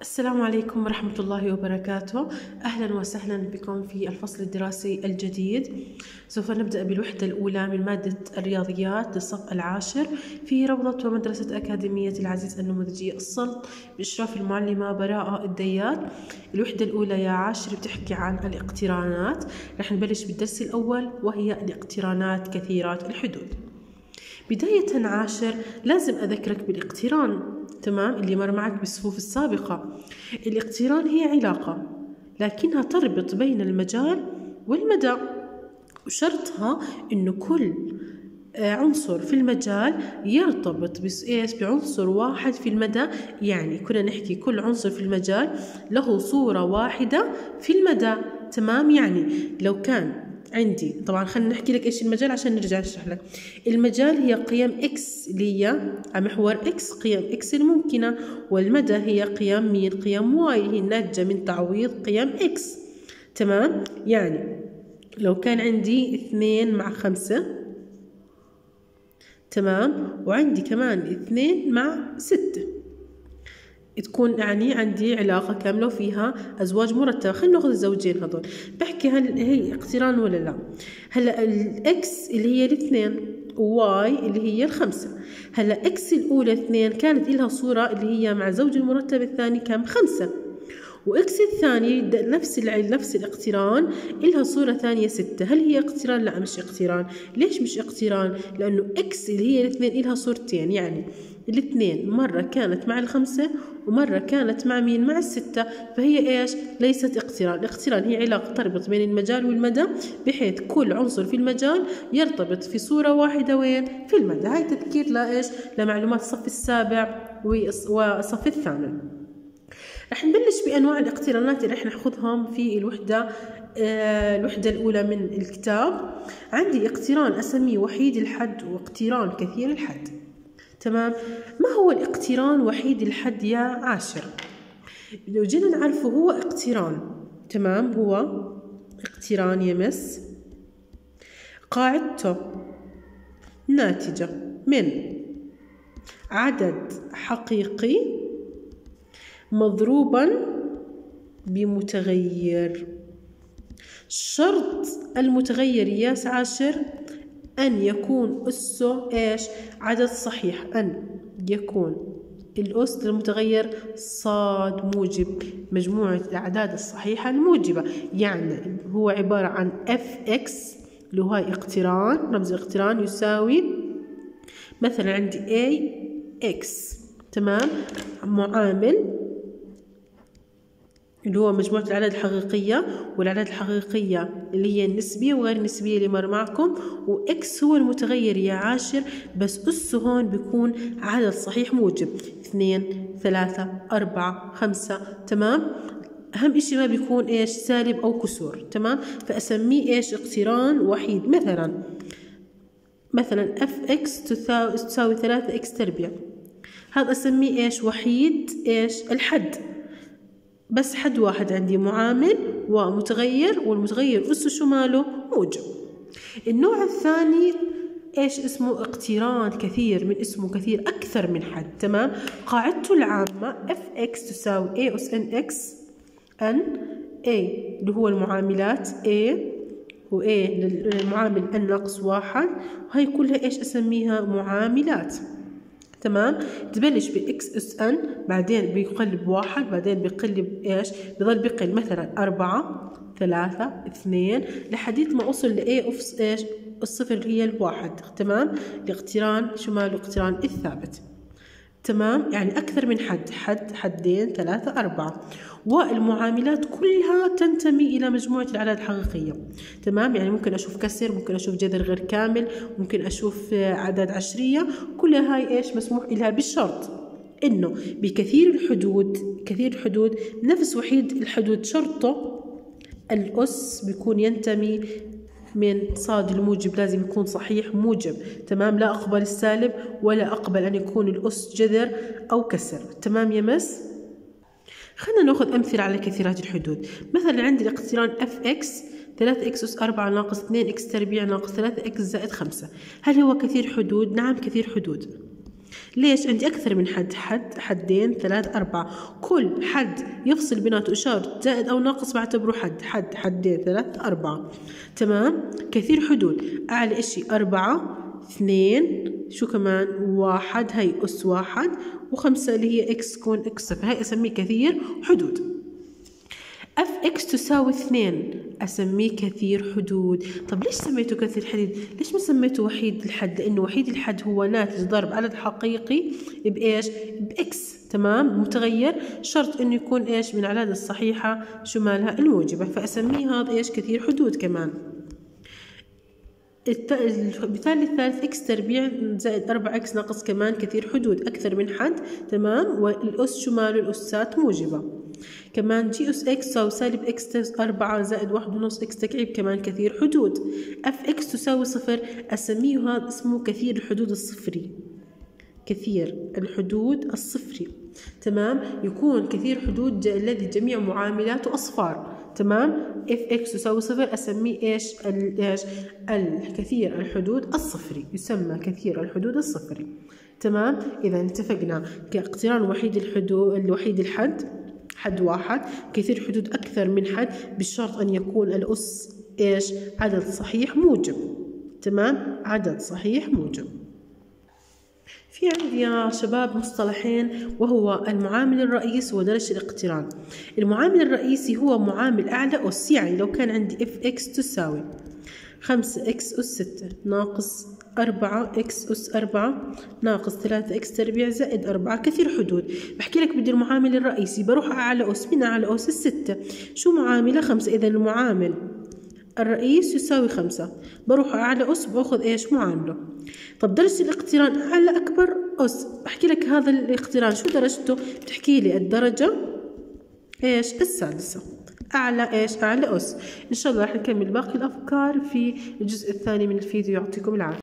السلام عليكم ورحمة الله وبركاته. أهلا وسهلا بكم في الفصل الدراسي الجديد. سوف نبدأ بالوحدة الأولى من مادة الرياضيات للصف العاشر في روضة ومدرسة أكاديمية العزيز النموذجية السلط بإشراف المعلمة براءة الديات. الوحدة الأولى يا عاشر بتحكي عن الاقترانات. رح نبلش بالدرس الأول وهي الاقترانات كثيرات الحدود. بداية عاشر لازم أذكرك بالاقتران، تمام، اللي مر معك بالصفوف السابقة. الاقتران هي علاقة لكنها تربط بين المجال والمدى، وشرطها إنه كل عنصر في المجال يرتبط بعنصر واحد في المدى. يعني كنا نحكي كل عنصر في المجال له صورة واحدة في المدى، تمام. يعني لو كان عندي، طبعا خلينا نحكي لك ايش المجال عشان نرجع نشرح لك. المجال هي قيم اكس اللي هي على محور اكس، قيم اكس الممكنة، والمدى هي قيم مين؟ قيم واي، هي الناتجة من تعويض قيم اكس، تمام. يعني لو كان عندي 2/5، تمام، وعندي كمان 2/6، تكون يعني عندي علاقة كاملة وفيها أزواج مرتبة. خلينا ناخذ الزوجين هذول، بحكي هل هي اقتران ولا لا. هلا الإكس اللي هي 2 وواي اللي هي 5. هلا إكس الأولى 2 كانت لها صورة اللي هي مع زوج المرتب الثاني كم؟ 5. وإكس الثاني نفس الاقتران إلها صورة ثانية 6. هل هي اقتران؟ لا، مش اقتران. ليش مش اقتران؟ لأنه إكس اللي هي 2 إلها صورتين، يعني 2 مرة كانت مع 5 ومرة كانت مع مين؟ مع 6. فهي إيش؟ ليست اقتران. الاقتران هي علاقة تربط بين المجال والمدى، بحيث كل عنصر في المجال يرتبط في صورة واحدة وين؟ في المدى. هاي تذكير لإيش؟ لمعلومات الصف السابع والصف الثامن. رح نبلش بأنواع الاقترانات اللي رح ناخذهم في الوحدة الأولى من الكتاب. عندي اقتران أسميه وحيد الحد واقتران كثير الحد، تمام. ما هو الاقتران وحيد الحد يا عاشر؟ لو جينا نعرفه هو اقتران، تمام، هو اقتران يمس قاعدته ناتجة من عدد حقيقي مضروبا بمتغير. شرط المتغير يا عاشر أن يكون أسه إيش؟ عدد صحيح، أن يكون الأس للمتغير صاد موجب مجموعة الأعداد الصحيحة الموجبة. يعني هو عبارة عن fx اللي هو اقتران، رمز الاقتران يساوي مثلا عندي ax، تمام، معامل اللي هو مجموعة الأعداد الحقيقية، والأعداد الحقيقية اللي هي النسبية وغير النسبية اللي مر معكم، وإكس هو المتغير يا عاشر، بس أسه هون بيكون عدد صحيح موجب 2 3 4 5، تمام. أهم إشي ما بيكون إيش؟ سالب أو كسور، تمام. فأسميه إيش؟ اقتران وحيد. مثلا fx تساوي 3x تربيع، هذا أسميه إيش؟ وحيد إيش؟ الحد، بس حد واحد عندي، معامل ومتغير، والمتغير أسه شو ماله؟ موجب. النوع الثاني إيش اسمه؟ اقتران كثير، من اسمه كثير، أكثر من حد، تمام. قاعدته العامة fx تساوي a أس nx n a اللي هو المعاملات a و a للمعامل n ناقص 1، وهي كلها إيش أسميها؟ معاملات، تمام. تبلش بإكس أس أن، بعدين بيقلب 1، بعدين بيقلب إيش؟ بضل بقل مثلا 4 3 2 لحديت ما أوصل لإيه أوف إيش؟ الصفر اللي هي 1، تمام. الاقتران شو ماله؟ الاقتران الثابت، تمام. يعني أكثر من حد، حدين، 3 4. والمعاملات كلها تنتمي إلى مجموعة الأعداد الحقيقية، تمام. يعني ممكن أشوف كسر، ممكن أشوف جذر غير كامل، ممكن أشوف أعداد عشرية، كلها هاي إيش؟ مسموح لها بالشرط إنه بكثير الحدود نفس وحيد الحدود شرطه الأس بيكون ينتمي من صاد الموجب، لازم يكون صحيح موجب، تمام. لا أقبل السالب ولا أقبل أن يكون الأس جذر أو كسر، تمام يا مس. خلينا نأخذ أمثلة على كثيرات الحدود. مثلا عندي الاقتران fx 3x أس 4 ناقص 2x تربيع ناقص 3x زائد 5. هل هو كثير حدود؟ نعم كثير حدود. ليش؟ عندي أكثر من حد، حدين 3 4، كل حد يفصل بيناته إشارة زائد أو ناقص بعتبره حدين 3 4. تمام. كثير حدود، أعلى إشي 4 2 شو كمان 1، هي أس 1 و5 اللي هي إكس كون إكس صفر، هاي أسميه كثير حدود. اف اكس تساوي 2 اسميه كثير حدود. طب ليش سميته كثير حدود؟ ليش ما سميته وحيد الحد؟ لانه وحيد الحد هو ناتج ضرب عدد حقيقي بايش؟ باكس. تمام. متغير شرط انه يكون ايش؟ من الاعداد الصحيحه شو مالها؟ الموجبه، فاسميه هذا ايش؟ كثير حدود كمان. المثال الثالث اكس تربيع زائد 4 اكس ناقص كمان كثير حدود، اكثر من حد. تمام. والاس شو ماله؟ الاسات موجبه. كمان جي اس اكس تساوي سالب اكس 4 زائد 1.5 اكس تكعيب، كمان كثير حدود. اف اكس تساوي 0 اسميه هذا اسمه كثير الحدود الصفري. كثير الحدود الصفري. تمام. يكون كثير حدود الذي جميع معاملاته اصفار. تمام. اف اكس تساوي 0 اسميه ايش؟ الكثير الحدود الصفري، يسمى كثير الحدود الصفري. تمام. اذا اتفقنا كاقتران وحيد الحد، حد واحد، كثير حدود أكثر من حد، بالشرط أن يكون الأس إيش؟ عدد صحيح موجب. تمام. عدد صحيح موجب. في عندي يا شباب مصطلحين، وهو المعامل الرئيسي ودرجة الاقتران. المعامل الرئيسي هو معامل أعلى أس، يعني لو كان عندي اف اكس تساوي 5 اكس أس 6 ناقص 4 اكس أس 4 ناقص 3 اكس تربيع زائد 4 كثير حدود. بحكي لك بدي المعامل الرئيسي، بروح أعلى أس. من أعلى أس؟ الستة. شو معاملة؟ 5. إذا المعامل الرئيس يساوي 5. بروح أعلى أس باخذ إيش؟ معامله. طب درجة الاقتران أعلى أكبر أس، بحكي لك هذا الاقتران شو درجته؟ بتحكي لي الدرجة إيش؟ السادسة. أعلى إيش؟ أعلى أس. إن شاء الله رح نكمل باقي الأفكار في الجزء الثاني من الفيديو. يعطيكم العافية.